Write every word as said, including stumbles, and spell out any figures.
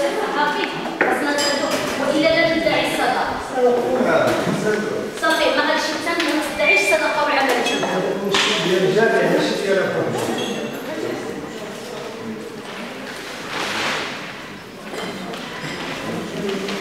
صافي خاصنا نسدو والا لا تدعي الصدقه صافي ما غاديش ما تدعيش الصدقه والعمل الجماعي هذا المشكل ديال الجامع ماشي ديال الحكومه.